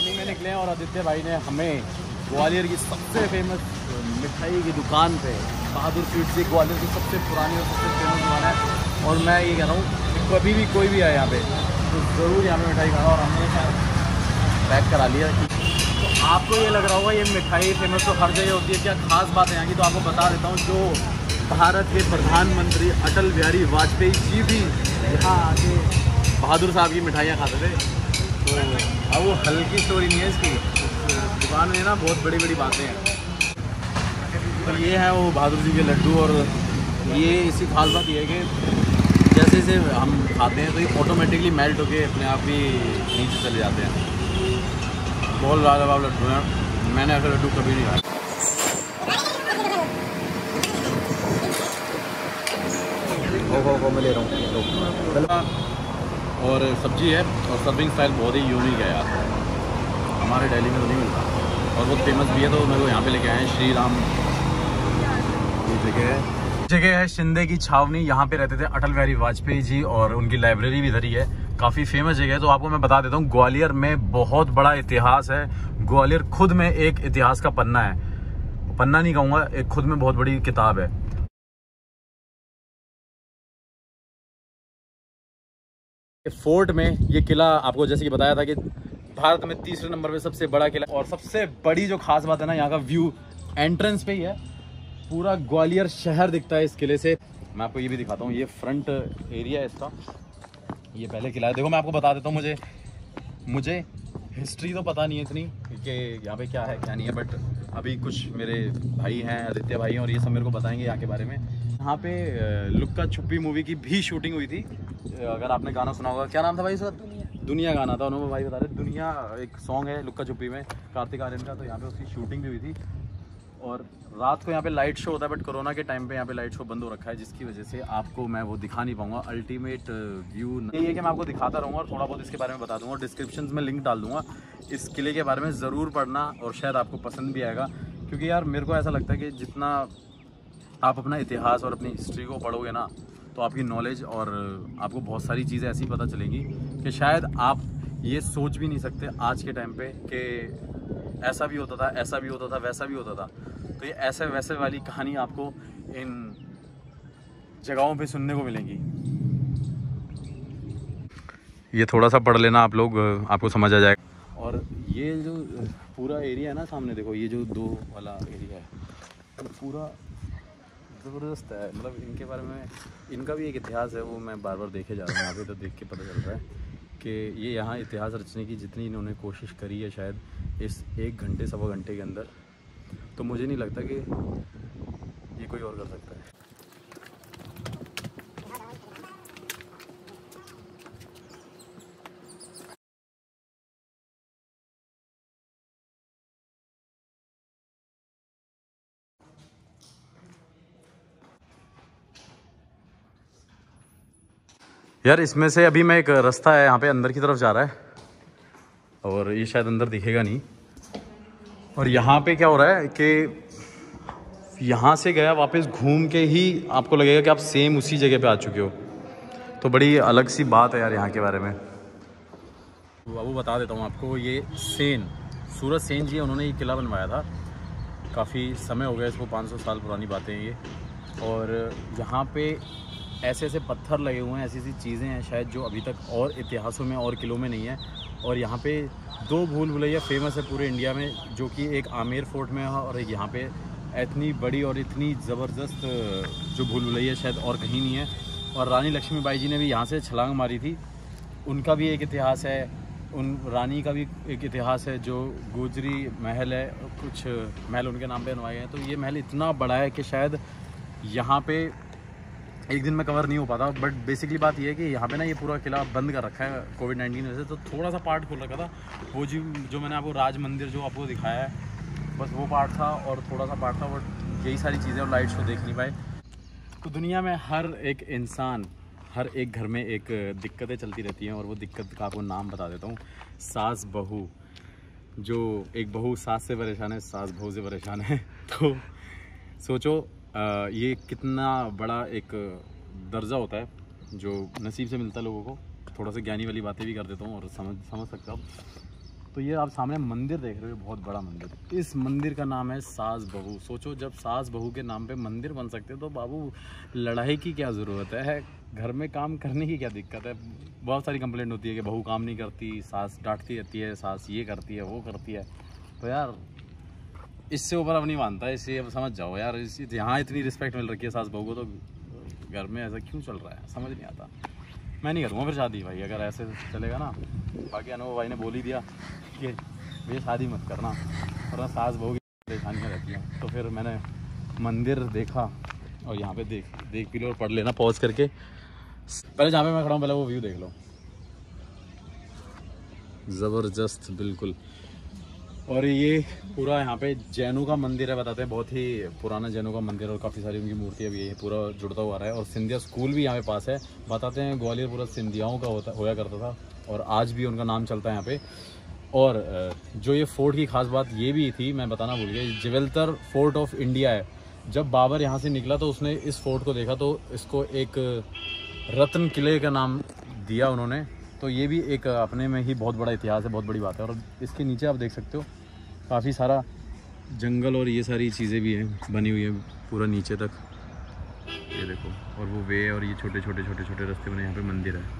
Running में निकले हैं और आदित्य भाई ने हमें ग्वालियर की सबसे फेमस मिठाई की दुकान पे, बहादुर स्वीट्स की ग्वालियर की सबसे पुरानी और सबसे फेमस दुकान है। और मैं ये कह रहा हूँ कि कभी भी कोई भी आए यहाँ पे तो ज़रूर यहाँ पे मिठाई खाना। और हमने पैक करा लिया। तो आपको ये लग रहा होगा ये मिठाई फेमस तो हर जगह होती है, क्या खास बात है यहाँ की? तो आपको बता देता हूँ, जो भारत के प्रधानमंत्री अटल बिहारी वाजपेयी जी भी यहाँ आके बहादुर साहब की मिठाइयाँ खाते थे। तो अब वो हल्की स्टोरी नहीं है इसकी, दुकान में ना बहुत बड़ी बड़ी बातें हैं। तो ये है वो बहादुर जी के लड्डू। और ये इसी खास बात ये है कि जैसे जैसे हम खाते हैं तो ये ऑटोमेटिकली मेल्ट होके अपने आप ही नीचे चले जाते हैं। बहुत लाजवाब लड्डू हैं, मैंने ऐसे लड्डू कभी नहीं खाया। मैं ले रहा हूँ। और सब्जी है और सर्विंग स्टाइल बहुत ही यूनिक है यार, हमारे दिल्ली में तो नहीं मिलता और बहुत फेमस भी है। तो मेरे को यहाँ पे लेके आए हैं श्री राम। जगह है शिंदे की छावनी। यहाँ पे रहते थे अटल बिहारी वाजपेयी जी और उनकी लाइब्रेरी भी इधर ही है। काफ़ी फेमस जगह है। तो आपको मैं बता देता हूँ, ग्वालियर में बहुत बड़ा इतिहास है। ग्वालियर खुद में एक इतिहास का पन्ना है, पन्ना नहीं कहूँगा, एक खुद में बहुत बड़ी किताब है। फोर्ट में ये किला आपको जैसे कि बताया था कि भारत में तीसरे नंबर पे सबसे बड़ा किला। और सबसे बड़ी जो खास बात है ना, यहाँ का व्यू एंट्रेंस पे ही है, पूरा ग्वालियर शहर दिखता है इस किले से। मैं आपको ये भी दिखाता हूँ, ये फ्रंट एरिया है इसका, ये पहले किला है। देखो मैं आपको बता देता हूँ, मुझे हिस्ट्री तो पता नहीं है इतनी कि यहाँ पे क्या है क्या नहीं है, बट अभी कुछ मेरे भाई हैं, आदित्य भाई हैं, और ये सब मेरे को बताएंगे यहाँ के बारे में। यहाँ पे लुक्का छुपी मूवी की भी शूटिंग हुई थी। अगर आपने गाना सुना होगा, क्या नाम था भाई उसका? दुनिया गाना था, उन्होंने भाई बता रहे दुनिया एक सॉन्ग है लुक्का छुपी में, कार्तिक आर्यन का। तो यहाँ पे उसकी शूटिंग भी हुई थी। और रात को यहाँ पे लाइट शो होता है, बट कोरोना के टाइम पे यहाँ पे लाइट शो बंद हो रखा है, जिसकी वजह से आपको मैं वो दिखा नहीं पाऊंगा। अल्टीमेट व्यू ये है कि मैं आपको दिखाता रहूँगा और थोड़ा बहुत इसके बारे में बता दूंगा। डिस्क्रिप्शन में लिंक डाल दूंगा, इस किले के बारे में ज़रूर पढ़ना और शायद आपको पसंद भी आएगा। क्योंकि यार मेरे को ऐसा लगता है कि जितना आप अपना इतिहास और अपनी हिस्ट्री को पढ़ोगे ना, तो आपकी नॉलेज और आपको बहुत सारी चीज़ें ऐसी पता चलेंगी कि शायद आप ये सोच भी नहीं सकते आज के टाइम पे कि ऐसा भी होता था, ऐसा भी होता था, वैसा भी होता था। तो ये ऐसे वैसे वाली कहानी आपको इन जगहों पे सुनने को मिलेंगी। ये थोड़ा सा पढ़ लेना आप लोग, आपको समझ आ जाएगा। और ये जो पूरा एरिया है ना सामने, देखो ये जो दो वाला एरिया है, तो पूरा ज़बरदस्त है। मतलब इनके बारे में, इनका भी एक इतिहास है, वो मैं बार बार देखे जा रहा हूँ यहाँ पे, तो देख के पता चल रहा है कि ये यहाँ इतिहास रचने की जितनी इन्होंने कोशिश करी है शायद इस 1 घंटे सवा घंटे के अंदर, तो मुझे नहीं लगता कि ये कोई और कर सकता है। यार इसमें से अभी मैं एक रास्ता है यहाँ पे अंदर की तरफ जा रहा है, और ये शायद अंदर दिखेगा नहीं। और यहाँ पे क्या हो रहा है कि यहाँ से गया वापस घूम के ही आपको लगेगा कि आप सेम उसी जगह पे आ चुके हो। तो बड़ी अलग सी बात है यार यहाँ के बारे में। वो बता देता हूँ आपको, ये सूरज सेन जी, उन्होंने ये किला बनवाया था। काफ़ी समय हो गया इसको, 500 साल पुरानी बातें हैं ये। और यहाँ पे ऐसे ऐसे पत्थर लगे हुए हैं, ऐसी ऐसी चीज़ें हैं शायद जो अभी तक और इतिहासों में और किलों में नहीं है। और यहाँ पे 2 भूल भुलैया फेमस है पूरे इंडिया में, जो कि एक आमेर फोर्ट में है और एक यहाँ पे। इतनी बड़ी और इतनी ज़बरदस्त जो भूल भुलैया शायद और कहीं नहीं है। और रानी लक्ष्मीबाई जी ने भी यहाँ से छलांग मारी थी, उनका भी एक इतिहास है। उन रानी का भी एक इतिहास है, जो गुजरी महल है, कुछ महल उनके नाम पे बनवाए गए हैं। तो ये महल इतना बड़ा है कि शायद यहाँ पे एक दिन में कवर नहीं हो पाता। बट बेसिकली बात ये है कि यहाँ पे ना ये पूरा किला बंद कर रखा है कोविड-19 वजह से। तो थोड़ा सा पार्ट खोल रखा था, वो जो मैंने आपको राज मंदिर जो आपको दिखाया है, बस वो पार्ट था और थोड़ा सा पार्ट था। बट यही सारी चीज़ें और लाइट शो देख नहीं पाए। तो दुनिया में हर एक इंसान, हर एक घर में एक दिक्कतें चलती रहती हैं, और वो दिक्कत का आपको नाम बता देता हूँ, सास बहू। जो एक बहू सास से परेशान है, सास बहू से परेशान है। तो सोचो ये कितना बड़ा एक दर्जा होता है जो नसीब से मिलता है लोगों को। थोड़ा सा ज्ञानी वाली बातें भी कर देता हूँ और समझ सकते हो आप। तो ये आप सामने मंदिर देख रहे हो, बहुत बड़ा मंदिर। इस मंदिर का नाम है सास बहू। सोचो जब सास बहू के नाम पे मंदिर बन सकते तो बाबू लड़ाई की क्या ज़रूरत है, घर में काम करने की क्या दिक्कत है। बहुत सारी कंप्लेंट होती है कि बहू काम नहीं करती, सास डांटती रहती है, सास ये करती है वो करती है। तो यार इससे ऊपर अब नहीं मानता है, इससे अब समझ जाओ यार, यहाँ इतनी रिस्पेक्ट मिल रखी है सास बहू को, तो घर में ऐसा क्यों चल रहा है समझ नहीं आता। मैं नहीं करूँगा फिर शादी भाई अगर ऐसे चलेगा ना। बाकी अनुभव भाई ने बोल ही दिया कि भैया शादी मत करना, वरना सास बहू की परेशानियाँ रहती हैं। तो फिर मैंने मंदिर देखा और यहाँ पे देख भी लो और पढ़ लेना पॉज करके। पहले जहाँ पे मैं खड़ा हूँ पहले वो व्यू देख लो, ज़बरदस्त बिल्कुल। और ये पूरा यहाँ पे जैनों का मंदिर है, बताते हैं बहुत ही पुराना जैनों का मंदिर, और काफ़ी सारी उनकी मूर्तियाँ भी है, पूरा जुड़ता हुआ रहा है। और सिंधिया स्कूल भी यहाँ पे पास है। बताते हैं ग्वालियर पूरा सिंधियाओं का होया करता था, और आज भी उनका नाम चलता है यहाँ पे। और जो ये फोर्ट की खास बात ये भी थी, मैं बताना भूल गया, ज्वेलतर फोर्ट ऑफ इंडिया है। जब बाबर यहाँ से निकला तो उसने इस फोर्ट को देखा तो इसको एक रत्न किले का नाम दिया उन्होंने। तो ये भी एक अपने में ही बहुत बड़ा इतिहास है, बहुत बड़ी बात है। और इसके नीचे आप देख सकते हो काफ़ी सारा जंगल और ये सारी चीज़ें भी हैं बनी हुई है पूरा नीचे तक, ये देखो। और वो वे और ये छोटे छोटे रास्ते बने, यहाँ पे मंदिर है।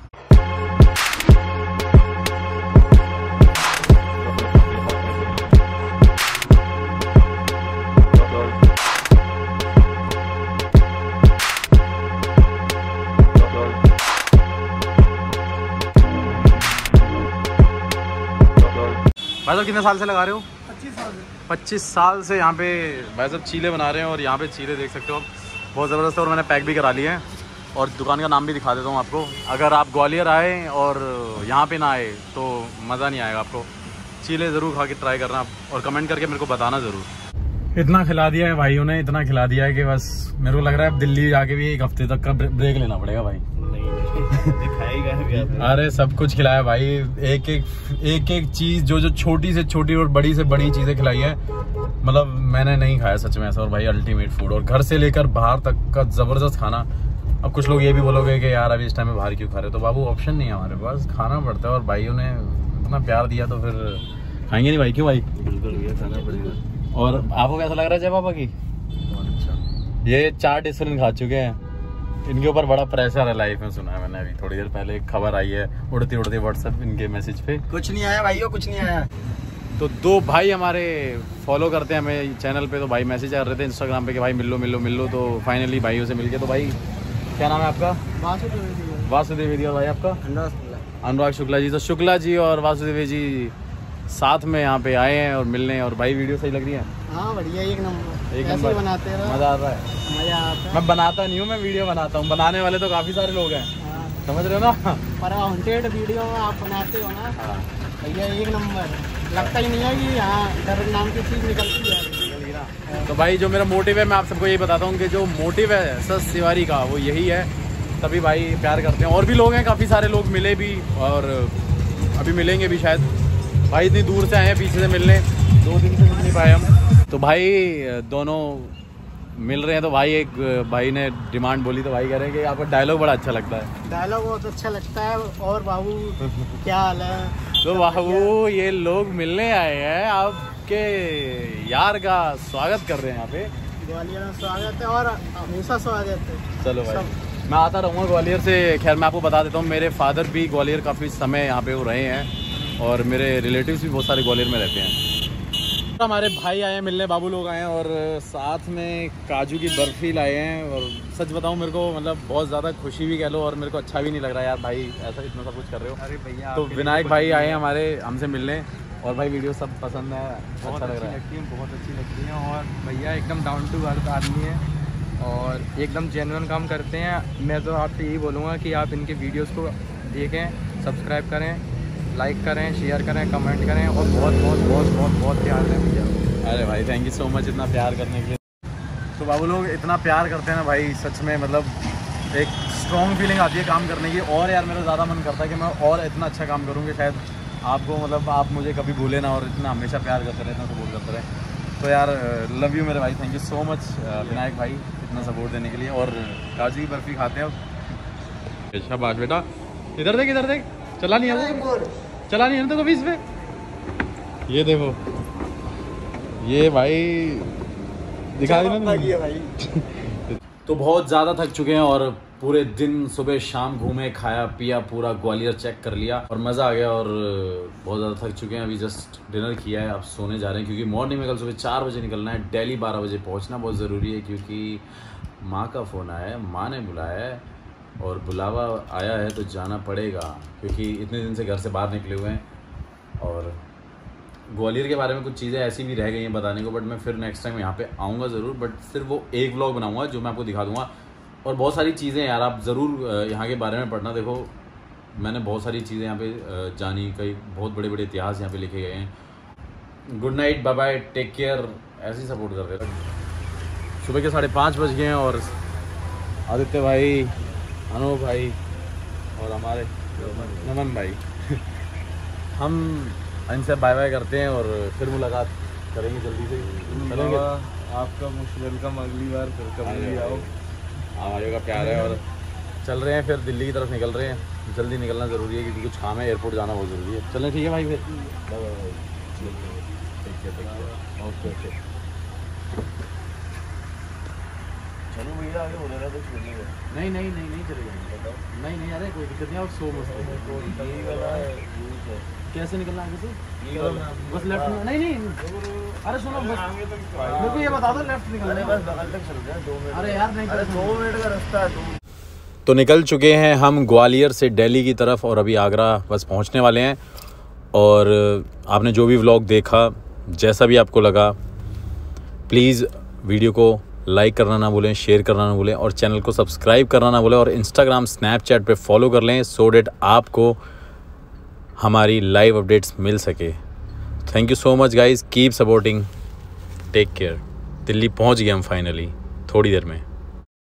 भाई साहब कितने साल से लगा रहे हो? 25 साल से। 25 साल से यहाँ पे भाई साहब चीले बना रहे हैं। और यहाँ पे चीले देख सकते हो बहुत ज़बरदस्त है, और मैंने पैक भी करा लिए हैं। और दुकान का नाम भी दिखा देता हूँ आपको। अगर आप ग्वालियर आए और यहाँ पे ना आए तो मज़ा नहीं आएगा आपको। चीले ज़रूर खा के ट्राई करना और कमेंट करके मेरे को बताना ज़रूर। इतना खिला दिया है भाइयों ने, इतना खिला दिया है कि बस मेरे को लग रहा है अब दिल्ली जाके भी एक हफ्ते तक का ब्रेक लेना पड़ेगा भाई। अरे सब कुछ खिलाया भाई, एक चीज जो छोटी से छोटी और बड़ी से बड़ी चीजें खिलाई है, मतलब मैंने नहीं खाया सच में ऐसा। और भाई अल्टीमेट फूड, और घर से लेकर बाहर तक का जबरदस्त खाना। अब कुछ लोग ये भी बोलोगे कि यार अभी इस टाइम में बाहर क्यों खा रहे, तो बाबू ऑप्शन नहीं है हमारे पास, खाना पड़ता है। और भाइयों ने इतना प्यार दिया तो फिर खाएंगे नहीं भाई, क्यों भाई? बिल्कुल खाना पड़ेगा। और आपको कैसा लग रहा है जय पापा की? ये 4 डिफरेंट खा चुके हैं, इनके ऊपर बड़ा प्रेशर है लाइफ में, सुना है मैंने। अभी थोड़ी देर पहले एक खबर आई है उड़ती उड़ती व्हाट्सएप इनके मैसेज पे, कुछ नहीं आया भाइयों, कुछ नहीं आया। तो 2 भाई हमारे फॉलो करते हैं हमें चैनल पे, तो भाई मैसेज कर रहे थे इंस्टाग्राम पे कि भाई मिल लो। तो फाइनली भाइयों से मिलके, तो भाई क्या नाम है आपका? वासुदेव जी। और भाई आपका? अनुराग शुक्ला जी। तो शुक्ला जी और वासुदेव जी साथ में यहाँ पे आए हैं और मिलने। और भाई वीडियो सही लग रही है? हाँ बढ़िया, एक नंबर बनाते हैं, मजा आता है। मजा आता है। मैं बनाता नहीं हूँ, मैं वीडियो बनाता हूँ। बनाने वाले तो काफी सारे लोग हैं, समझ रहे हो ना। पर वांटेड वीडियो में आप बनाते हो ना भैया, एक नंबर। लगता ही नहीं है कि हाँ डर नाम की चीज निकलती है। तो भाई जो मेरा मोटिव है, मैं आप सबको यही बताता हूँ कि जो मोटिव है सस तिवारी का वो यही है, तभी भाई प्यार करते हैं। और भी लोग हैं, काफ़ी सारे लोग मिले भी और अभी मिलेंगे भी शायद। भाई इतनी दूर से आए हैं पीछे से मिलने, 2 दिन से मिल नहीं पाए हम। तो भाई दोनों मिल रहे हैं, तो भाई एक भाई ने डिमांड बोली, तो भाई कह रहे हैं कि आपका डायलॉग बड़ा अच्छा लगता है। डायलॉग बहुत अच्छा लगता है। और बाबू क्या हाल है? तो बाबू ये लोग मिलने आए हैं, आपके यार का स्वागत कर रहे हैं यहाँ पे। ग्वालियर में स्वागत है और हमेशा स्वागत है। चलो भाई मैं आता रहूँगा ग्वालियर से। खैर मैं आपको बता देता हूँ, मेरे फादर भी ग्वालियर काफ़ी समय यहाँ पे वो रहे हैं, और मेरे रिलेटिव्स भी बहुत सारे ग्वालियर में रहते हैं। हमारे भाई आए हैं मिलने, बाबू लोग आए हैं, और साथ में काजू की बर्फ़ी लाए हैं। और सच बताऊं मेरे को मतलब बहुत ज़्यादा खुशी भी कह लो, और मेरे को अच्छा भी नहीं लग रहा यार भाई ऐसा इतना सब कुछ कर रहे हो। अरे भैया तो विनायक भाई आए हैं हमारे हमसे मिलने, और भाई वीडियो सब पसंद है, बहुत अच्छा लग अच्छी रहा है। लगती है, बहुत अच्छी लगती है। और भैया एकदम डाउन टू अर्थ आदमी है और एकदम जेन्युइन काम करते हैं। मैं तो आपसे यही बोलूँगा कि आप इनके वीडियोस को देखें, सब्सक्राइब करें, लाइक करें, शेयर करें, कमेंट करें, और बहुत बहुत बहुत बहुत बहुत प्यार दें भैया। अरे भाई थैंक यू सो मच इतना प्यार करने के लिए। तो बाबू लोग इतना प्यार करते हैं ना भाई, सच में मतलब एक स्ट्रॉन्ग फीलिंग आती है काम करने की। और यार मेरा ज़्यादा मन करता है कि मैं और इतना अच्छा काम करूँ कि शायद आपको मतलब आप मुझे कभी भूले ना, और इतना हमेशा प्यार करते रहे, इतना सपोर्ट करते रहे। तो यार लव यू मेरे भाई, thank you so much Vinayak भाई इतना सपोर्ट देने के लिए। और काजू की बर्फ़ी खाते हैं अब। शाबाश बेटा, इधर देख चला नहीं है वो, चला नहीं है तो कभी इस पे ये देखो, ये भाई दिखा दी ना भाई। तो बहुत ज़्यादा थक चुके हैं और पूरे दिन सुबह शाम घूमे, खाया पिया, पूरा ग्वालियर चेक कर लिया और मज़ा आ गया। और बहुत ज़्यादा थक चुके हैं, अभी जस्ट डिनर किया है, अब सोने जा रहे हैं क्योंकि मॉर्निंग में कल सुबह 4 बजे निकलना है। दिल्ली 12 बजे पहुंचना बहुत ज़रूरी है क्योंकि माँ का फ़ोन आया है, माँ ने बुलाया है और बुलावा आया है तो जाना पड़ेगा क्योंकि इतने दिन से घर से बाहर निकले हुए हैं। और ग्वालियर के बारे में कुछ चीज़ें ऐसी भी रह गई हैं बताने को, बट मैं फिर नेक्स्ट टाइम यहाँ पे आऊँगा ज़रूर, बट सिर्फ वो एक व्लॉग बनाऊँगा जो मैं आपको दिखा दूँगा। और बहुत सारी चीज़ें यार आप ज़रूर यहाँ के बारे में पढ़ना। देखो मैंने बहुत सारी चीज़ें यहाँ पे जानी, कई बहुत बड़े बड़े इतिहास यहाँ पे लिखे गए हैं। Good night, bye bye, take care, ऐसे ही सपोर्ट कर रहे थे। सुबह के 5:30 बज गए हैं और आदित्य भाई, अनूप भाई और हमारे नमन भाई हम इनसे बाय बाय करते हैं और फिर मुलाकात करेंगे जल्दी से। चलेंगे, आपका मोस्ट वेलकम, अगली बार फिर कभी आओ। हमारे का प्यार है और चल रहे हैं फिर दिल्ली की तरफ निकल रहे हैं। जल्दी निकलना ज़रूरी है क्योंकि कुछ काम है, एयरपोर्ट जाना बहुत ज़रूरी है। चलें, ठीक है भाई, फिर ओके ओके। चलो भैया आगे हो रहा है तो छोड़िए। नहीं नहीं नहीं नहीं चलेगा, बताओ। नहीं नहीं, अरे कोई दिक्कत नहीं, आप सो मस्त है। कैसे निकलना आगे से? बस लेफ्ट में? नहीं नहीं, अरे सुनो, बस मेरे को ये बता दो, लेफ्ट निकलना है, बस बगल तक चल रहा है। 2 मिनट। अरे यार नहीं, 2 मिनट का रास्ता है। तो निकल चुके हैं हम ग्वालियर से दिल्ली की तरफ और अभी आगरा बस पहुंचने वाले हैं। और आपने जो भी व्लॉग देखा, जैसा भी आपको लगा, प्लीज़ वीडियो को लाइक करना ना भूलें, शेयर करना ना भूलें और चैनल को सब्सक्राइब करना ना भूलें और इंस्टाग्राम स्नैपचैट पे फॉलो कर लें सो डैट आपको हमारी लाइव अपडेट्स मिल सके। Thank you so much guys, keep supporting, take care. Delhi पहुंच गए हम फाइनली थोड़ी देर में।